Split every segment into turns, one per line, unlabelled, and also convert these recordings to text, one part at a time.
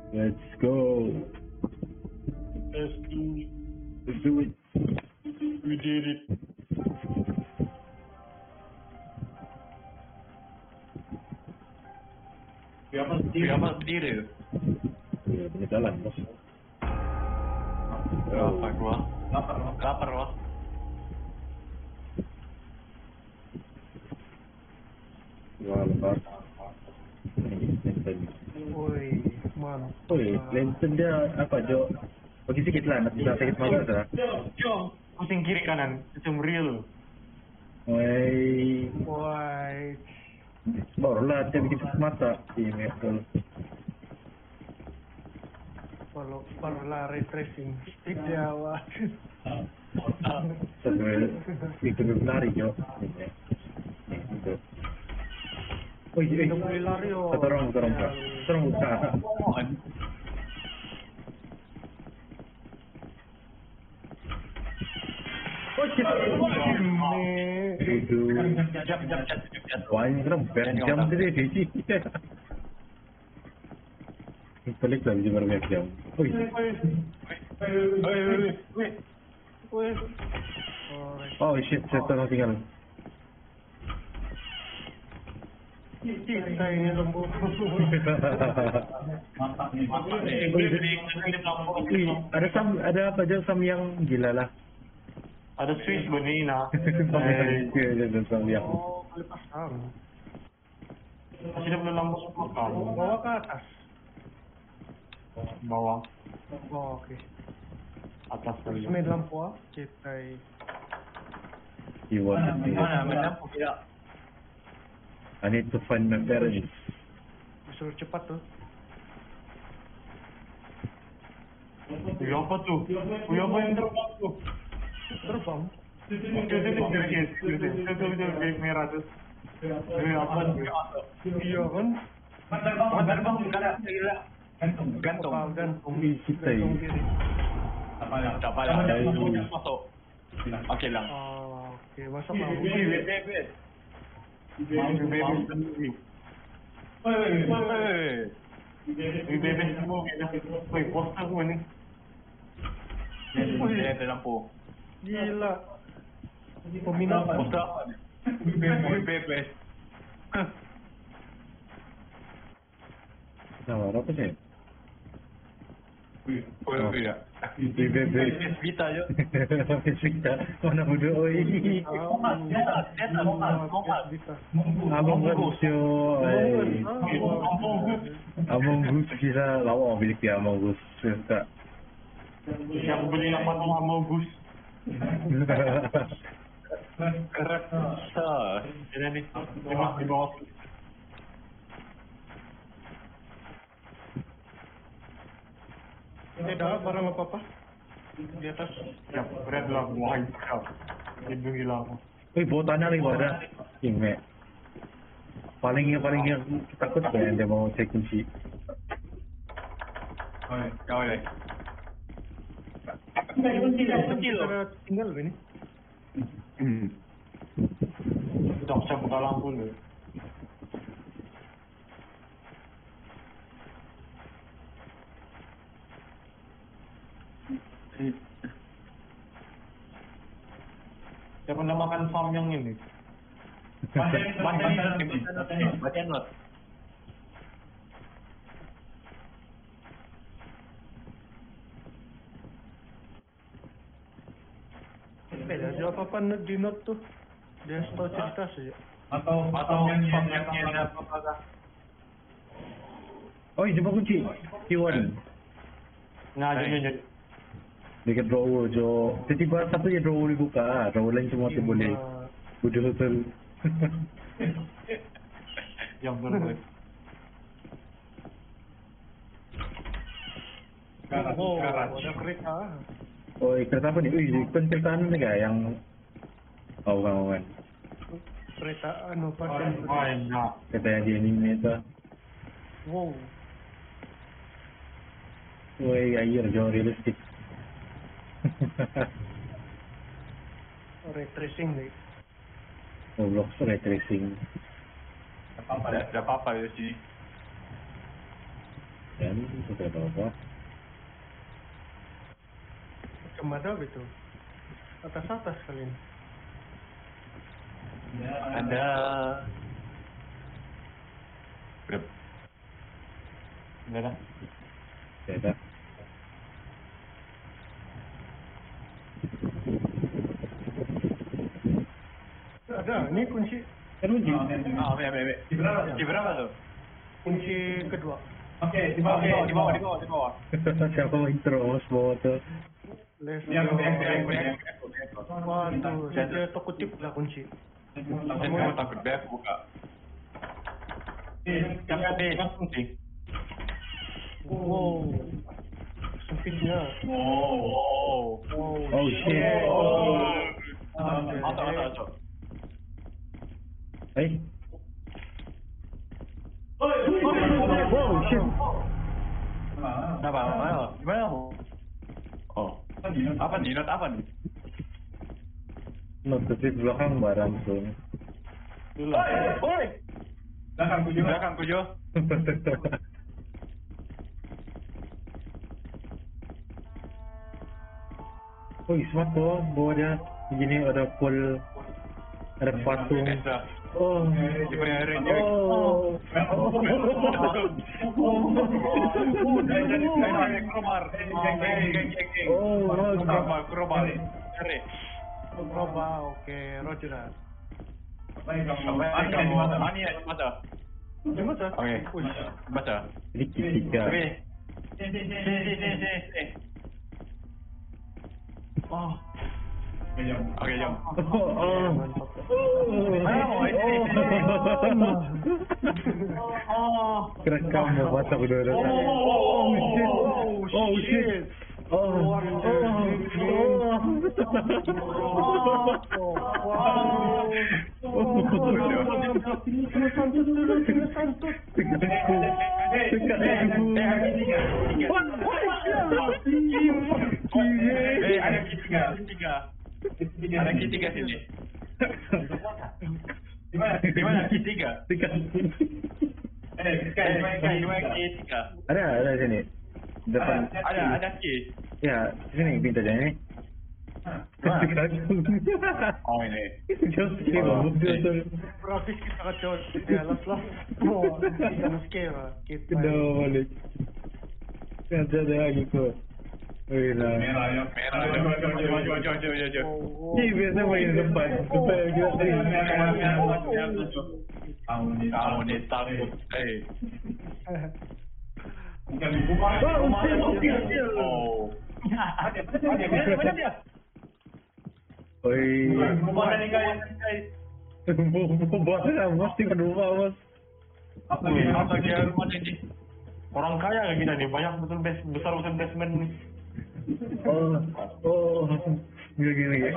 Let's go.
Let's do it.
Let's do it.
We did it. Siapa sendiri?
Ya, bener jalan, bos.
Lapar gua. Lapar gua.
Wah, lepas. Lantern.
Woi, mantap.
Woi, lantern dia apa, Jo? Bagi sikit lah, nanti bisa sakit mata dah.
Yo, pusing kiri kanan, macam real.
Woi,
Woi,
barulah dia bikin sakit mata. Iya, betul.
kalau lari tracing tidak awal.
Sampai itu lari, Jo. Ini, itu. Oh iya,
Udah mulai lari oh.
Terong buka. Oh shit. Itu. Wah ini kena jam tadi sih. Pelik lah bisa berjam. Wih.
Woi.
Oh shit, saya tinggal.
Kita ini lembut.
Ada apa aja sam yang gila lah.
Ada Swiss Bonina.
Ada sam yang.
Oh, lepas sang.
Masih ada lampu semua.
Bawa ke atas.
Bawah,
Oh, oke.
atas dulu.
Main lampu ah. Kita
Iwan.
Main lampu tidak.
I need to find my parents.
disuruh cepat tuh.
Wih apa tuh? Wih apa yang terbang tuh?
Terbang.
Itu merah tuh. Wih apa tuh?
Iya kan?
Terbang gila. Gantung.
Ih, kita ini.
Gantung kiri.
Tak payah. Masuk. Okey lah.
Oke, masuk lah.
Bebek semua kena. Woi, poster semua ni. Dia ada lampu.
Gila. Peminat
Poster apa ni? Bebek.
Nah, apa sih?
Oh ya.
Bebek.
Vita je.
Vita. Mana muda oi. Abang Gus yo. Among Gus kira lawa milik dia Among Gus. Tak.
Yang beli nama Among Gus. Kerap sah. Jadi ni di bawah.
Dah barang apa-apa di atas.
Ya, berat lah buah kau. Lindungi lah.
Bawa tanah lagi ada. Ini. Paling yang takut dia mau cek kunci.
Kau ni.
Kita tinggal ini.
Tak saya buka lampu ni. Saya pernah makan farm yang ini. Baca not.
Beda aja apa-apa di note tuh. Dia tahu cerita saja.
Atau farm yang ada apa-apa.
Oh, jumpa kunci. Iwan.
Nah, jadi.
Dekat drawer jo. Tiba-tiba satu je drawer dibuka. Drawer lain semua tu boleh. Betul-betul.
Yang benar.
Oh, ada kereta.
Oh, kereta apa ni? Kan kereta anu ni kan yang bukan.
Kereta anu pasien.
Banyak.
Kereta yang di anime tu.
Wow.
Woi, air jo realistik.
Ray tracing nih.
Roblox ray tracing.
Ada apa-apa di sini.
Dan sudah apa?
Kemana itu? Atas kali ini.
Ada berapa? Enggak ada.
Tidak.
Ada, ini kunci
Kan uji.
Di berapa tuh?
kunci kedua.
Di bawah.
Siapa mau intro bawa tuh?
Let's
Yang
go. Waduh, saya terkutip lah kunci.
Kamu takut deh buka. Jangan deh, langsung sih.
Wow, sempitnya.
Oh.
Oh shit.
Masuk.
Eh? Wow shit.
Apa? Gimana? Oh. Apa nih?
Notifikasi belakang barang tuh.
Belakang kujo.
Oh, smart tuh, bawahnya begini ada pool, ada patung. Oh,
Diberi ranger.
oh,
Kromar.
Coba, oke, Roger.
Ani ya, baca.
Gimana?
Oke,
Wih,
baca.
ini ketiga.
Oke. Sini. Oh. Oke, jom.
Oh,
mantap.
kerekam mau baca udah. Oh shit.
Ada ketiga sini. Gimana ketiga? Ketiga.
Ada sini. Depan.
Ada ki.
Ya, sini pintu aja ini.
Oh ini.
Berarti kita kacau di alas lah. Oh, kita skera. Kita.
Udah balik. Ada lagi kok. Merah.
Jo.
Ini biasa main depan. Supaya kita
Kamu nih takut. Oh.
Oi. Bos mesti kedua bos.
Apa dia rumah ini? Orang kaya kayak kita nih, banyak betul besar basement nih.
Oh, gini.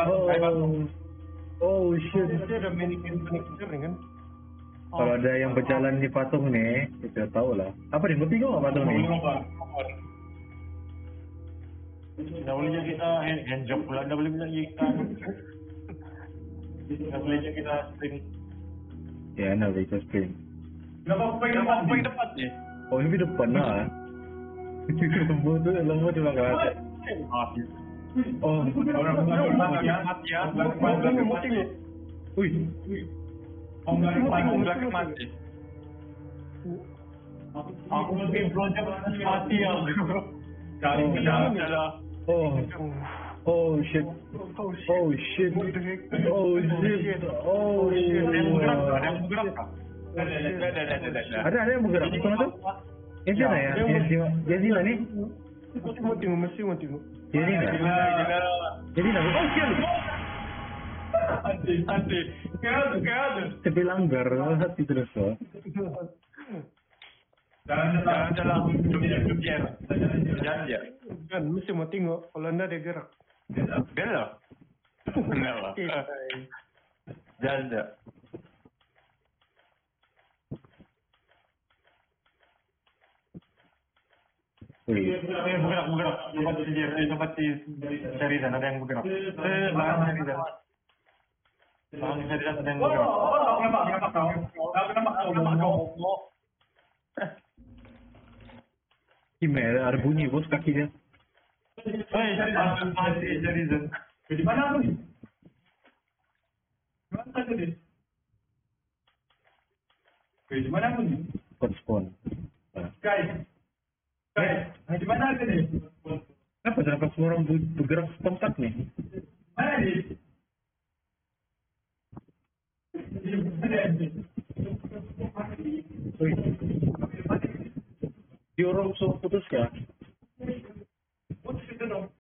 Oh shit.
Itu ada mini-mini kan?
Kalau ada yang berjalan di patung nih, kita tahu lah. Apa nih? Bertiga nggak patung nih?
Tidak boleh je kita handjob pula, tidak boleh bilang kita. Tidak boleh je kita spring.
Ya, nak boleh spring.
Kenapa paling depan ni?
Oh, ini depan lah. Lembu tu belakang. Oh,
Mati ya.
wih.
Belakang mati. Aku mungkin belanja mati ya. Jangan.
Oh shit. Ada yang bergerak di sana tuh? Yang sana ya? Yang sini nih?
Mau tengok.
Yang sini nggak? Jadi nak? Oh shit.
Anti. Kau.
Tapi langgar hati terus so.
Jangan biar.
Kan mesti mau tengok kalau anda ada gerak.
Bella. Bella. Jangan. Bergerak. Tempat cari dan ada yang bergerak. Belakang cari dan. Belakang cari dan ada yang bergerak. Kenapa kau?
Gimana? Ada bunyi bos kakinya.
Mati Sheridan.
Di mana aku nih? Mana tadi? Di mana aku nih?
Spon.
Guys. Di mana aku nih?
Kenapa kenapa semua orang bergerak spontan nih?
Mana nih? Di mana nih?
Wih. Di orang suruh putus ya?